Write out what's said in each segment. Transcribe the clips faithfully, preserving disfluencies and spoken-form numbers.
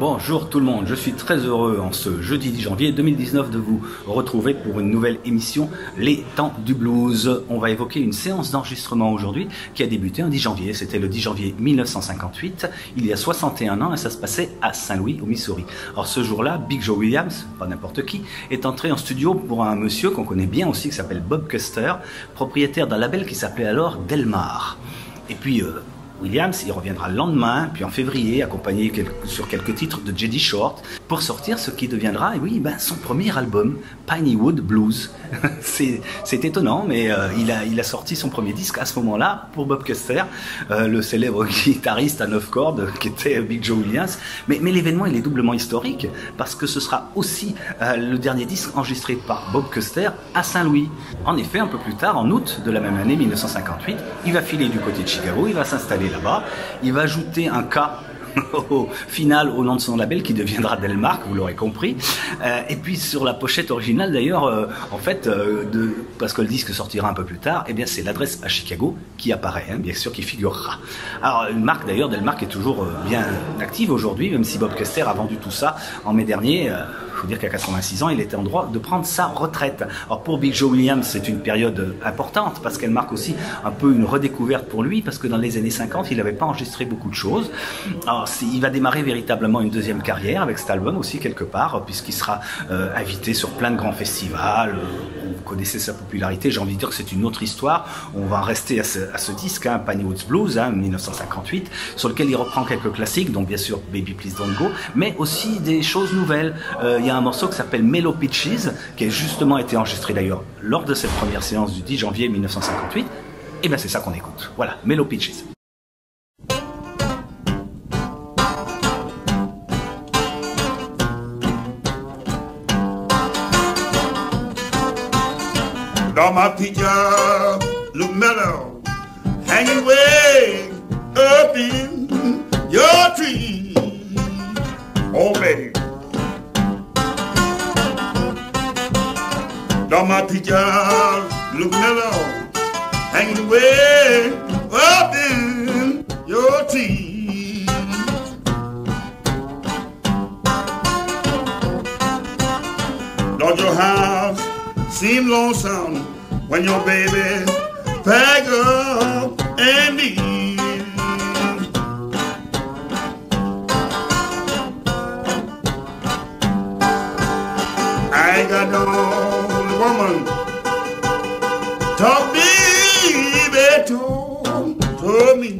Bonjour tout le monde, je suis très heureux en ce jeudi dix janvier deux mille dix-neuf de vous retrouver pour une nouvelle émission Les Temps du Blues. On va évoquer une séance d'enregistrement aujourd'hui qui a débuté un dix janvier, c'était le dix janvier mille neuf cent cinquante-huit, il y a soixante et un ans et ça se passait à Saint-Louis au Missouri. Alors ce jour-là, Big Joe Williams, pas n'importe qui, est entré en studio pour un monsieur qu'on connaît bien aussi qui s'appelle Bob Custer, propriétaire d'un label qui s'appelait alors Delmar. Et puis... Euh, Williams, il reviendra le lendemain, puis en février, accompagné sur quelques titres de J D Short, pour sortir ce qui deviendra, et oui, ben, son premier album, Pinewood Blues. C'est étonnant, mais euh, il, a, il a sorti son premier disque à ce moment-là pour Bob Custer, euh, le célèbre guitariste à neuf cordes qui était Big Joe Williams. Mais, mais l'événement, il est doublement historique, parce que ce sera aussi euh, le dernier disque enregistré par Bob Custer à Saint-Louis. En effet, un peu plus tard, en août de la même année, mille neuf cent cinquante-huit, il va filer du côté de Chicago, il va s'installer là-bas, il va ajouter un K au final au nom de son label qui deviendra Delmar, vous l'aurez compris, euh, et puis sur la pochette originale d'ailleurs, euh, en fait, euh, de, parce que le disque sortira un peu plus tard, eh bien c'est l'adresse à Chicago qui apparaît, hein, bien sûr, qui figurera. Alors une marque d'ailleurs, Delmar, est toujours euh, bien active aujourd'hui, même si Bob Custer a vendu tout ça en mai dernier. euh, Il faut dire qu'à quatre-vingt-six ans, il était en droit de prendre sa retraite. Alors pour Big Joe Williams, c'est une période importante parce qu'elle marque aussi un peu une redécouverte pour lui, parce que dans les années cinquante, il n'avait pas enregistré beaucoup de choses. Alors il va démarrer véritablement une deuxième carrière avec cet album aussi quelque part, puisqu'il sera euh, invité sur plein de grands festivals. Vous connaissez sa popularité, j'ai envie de dire que c'est une autre histoire. On va en rester à ce, à ce disque, hein, Pinewood Blues, hein, mille neuf cent cinquante-huit, sur lequel il reprend quelques classiques, donc bien sûr Baby Please Don't Go, mais aussi des choses nouvelles. Euh, il y a un morceau qui s'appelle Mellow Peaches, qui a justement été enregistré d'ailleurs lors de cette première séance du dix janvier mille neuf cent cinquante-huit. Et bien c'est ça qu'on écoute. Voilà, Mellow Peaches. All my peaches look mellow, hanging way up in your tree. Oh, baby. All my peaches look mellow, hanging way up in your tree. Lord, your house seem lonesome when your baby pack up and leave. I ain't got no woman talk baby to, to me.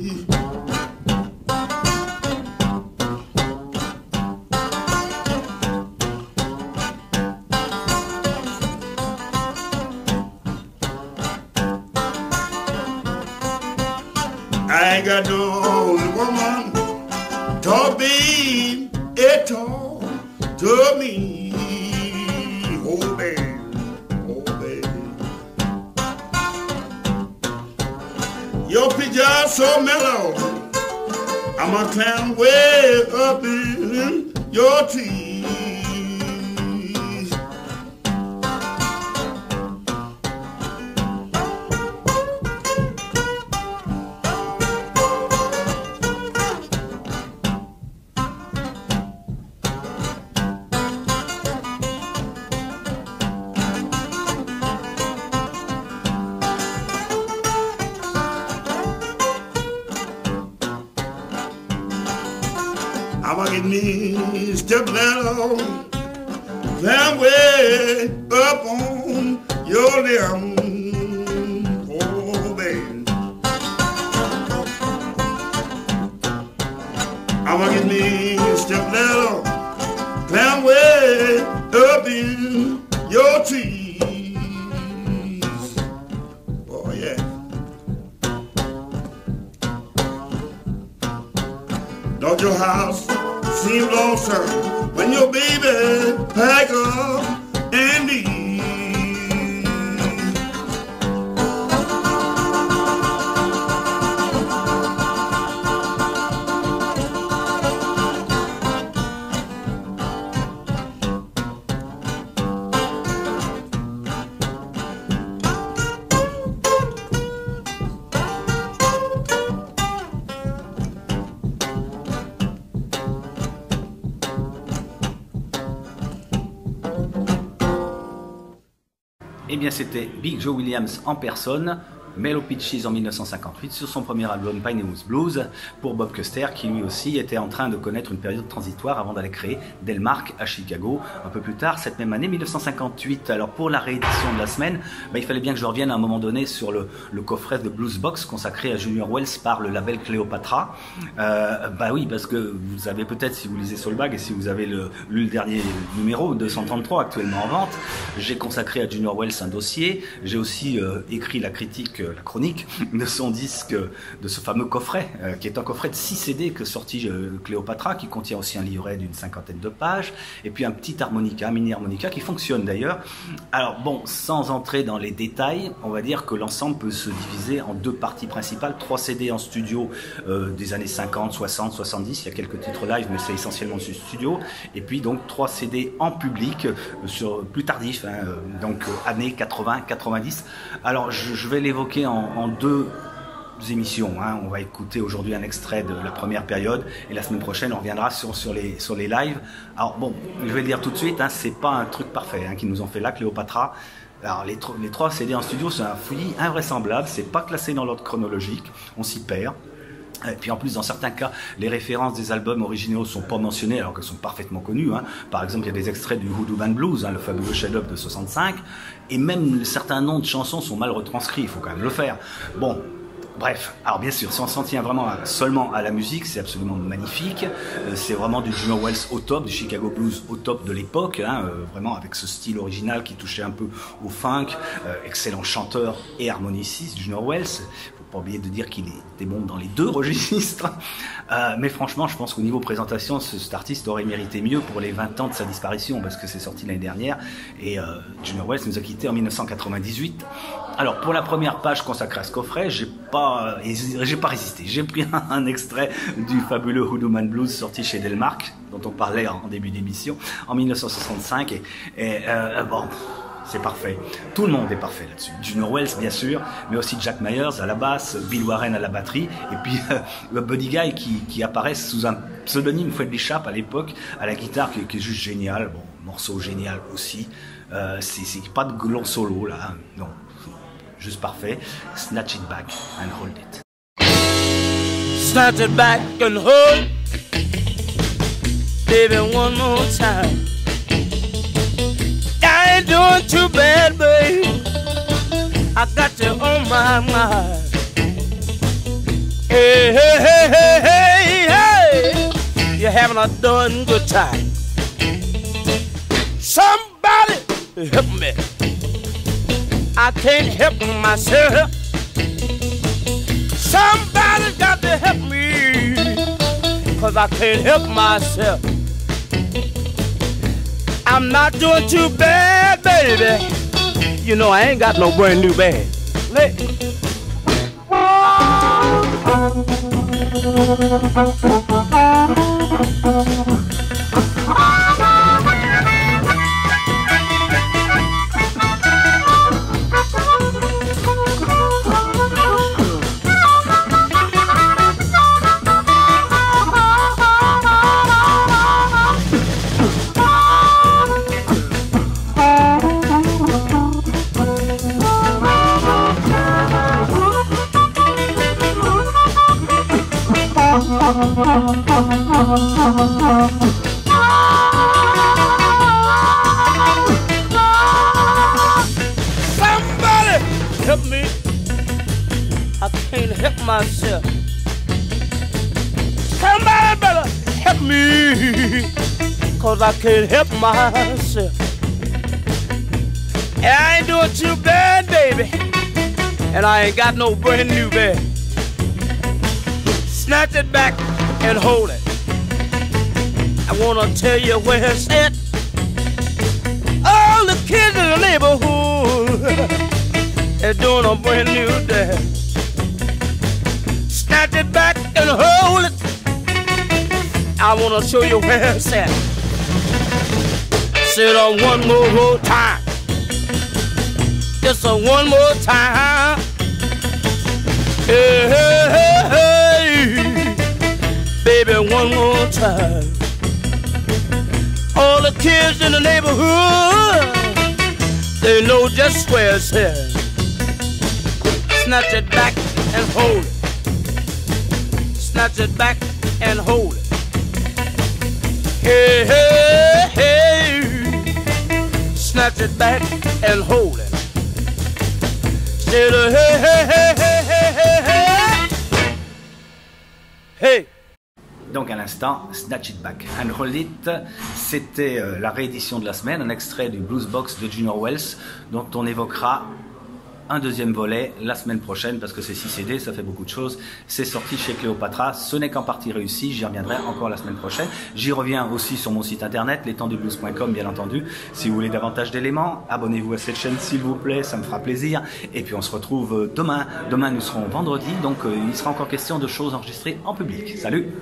I ain't got no woman to be at all to me. Oh, baby, oh, baby. Your picture so mellow, I'm a clown way up in your trees. I'ma get me stiletto, climb way up on your limb, oh baby. I'ma get me stiletto, climb way up in your trees, oh yeah. Don't your house seem lonesome when your baby pack up and leave? Eh bien, c'était Big Joe Williams en personne, Mellow Peaches en mille neuf cent cinquante-huit sur son premier album Pinewood Blues pour Bob Custer, qui lui aussi était en train de connaître une période transitoire avant d'aller créer Delmark à Chicago un peu plus tard cette même année mille neuf cent cinquante-huit. Alors pour la réédition de la semaine, bah, il fallait bien que je revienne à un moment donné sur le, le coffret de Blues Box consacré à Junior Wells par le label Cléopatra. Euh, bah oui, parce que vous avez peut-être, si vous lisez Soulbag et si vous avez le, lu le dernier numéro deux cent trente-trois actuellement en vente, j'ai consacré à Junior Wells un dossier. J'ai aussi euh, écrit la critique, la chronique de son disque, de ce fameux coffret, euh, qui est un coffret de six C D que sortit euh, Cléopatra, qui contient aussi un livret d'une cinquantaine de pages, et puis un petit harmonica, un mini harmonica qui fonctionne d'ailleurs. Alors bon, sans entrer dans les détails, on va dire que l'ensemble peut se diviser en deux parties principales, trois C D en studio euh, des années cinquante, soixante, soixante-dix, il y a quelques titres live, mais c'est essentiellement du studio, et puis donc trois C D en public, euh, sur plus tardif, hein, euh, donc euh, années quatre-vingts, quatre-vingt-dix. Alors je, je vais l'évoquer En, en deux émissions. Hein. On va écouter aujourd'hui un extrait de la première période et la semaine prochaine on reviendra sur, sur, les, sur les lives. Alors bon, je vais le dire tout de suite, hein, c'est pas un truc parfait hein, qu'ils nous ont fait là, Cléopatra. Alors les, les trois C D en studio, c'est un fouillis invraisemblable, c'est pas classé dans l'ordre chronologique, on s'y perd. Et puis en plus, dans certains cas, les références des albums originaux ne sont pas mentionnées alors qu'elles sont parfaitement connues. Hein. Par exemple, il y a des extraits du Hoodoo Band Blues, hein, le fabuleux chef-d'œuvre de soixante-cinq, et même certains noms de chansons sont mal retranscrits, il faut quand même le faire. Bon, bref, alors bien sûr, si on s'en tient vraiment à, seulement à la musique, c'est absolument magnifique. Euh, c'est vraiment du Junior Wells au top, du Chicago Blues au top de l'époque, hein, euh, vraiment avec ce style original qui touchait un peu au funk. Euh, excellent chanteur et harmoniciste, Junior Wells. Pas oublier de dire qu'il était bon dans les deux registres, euh, mais franchement je pense qu'au niveau présentation ce, cet artiste aurait mérité mieux pour les vingt ans de sa disparition, parce que c'est sorti l'année dernière et euh, Junior Wells nous a quittés en mille neuf cent quatre-vingt-dix-huit. Alors pour la première page consacrée à ce coffret, j'ai pas, j'ai pas résisté, j'ai pris un, un extrait du fabuleux Hoodoo Man Blues sorti chez Delmark, dont on parlait en, en début d'émission, en mille neuf cent soixante-cinq, et, et euh, bon... c'est parfait. Tout le monde est parfait là-dessus. Junior Wells, bien sûr, mais aussi Jack Myers à la basse, Bill Warren à la batterie, et puis euh, le Buddy Guy qui, qui apparaît sous un pseudonyme Fred Chapp à l'époque, à la guitare, qui, qui est juste génial. Bon, morceau génial aussi. Euh, c'est pas de long solo là, hein. Non, juste parfait. Snatch it back and hold it. Snatch it back and hold, baby, one more time. I ain't doing too bad, babe. I got you on my mind. Hey, hey, hey, hey, hey, hey. You're having a darn good time. Somebody help me. I can't help myself. Somebody got to help me, 'cause I can't help myself. I'm not doing too bad, baby. You know I ain't got no brand new bag. Let somebody help me. I can't help myself. Somebody better help me, 'cause I can't help myself. And I ain't doing too bad, baby, and I ain't got no brand new bag. Snatch it back and hold it. I wanna tell you where it's at. All the kids in the neighborhood are doing a brand new dance. Snatch it back and hold it. I wanna show you where it's at. Sit on one more, more time. Just a one more time. Hey, hey, hey, hey. Baby, one more time. All the kids in the neighborhood They know just where it's here. Snatch it back and hold it. Snatch it back and hold it. Hey, hey, hey. Snatch it back and hold it. Say the hey, hey, hey, hey, hey, hey, hey. Hey. Donc à l'instant, Snatch It Back and Hold It, c'était euh, la réédition de la semaine, un extrait du Blues Box de Junior Wells, dont on évoquera un deuxième volet la semaine prochaine, parce que c'est six C D, ça fait beaucoup de choses. C'est sorti chez Cléopatra, ce n'est qu'en partie réussi, j'y reviendrai encore la semaine prochaine. J'y reviens aussi sur mon site internet, les temps du blues point com, bien entendu. Si vous voulez davantage d'éléments, abonnez-vous à cette chaîne s'il vous plaît, ça me fera plaisir. Et puis on se retrouve demain. Demain nous serons vendredi, donc euh, il sera encore question de choses enregistrées en public. Salut!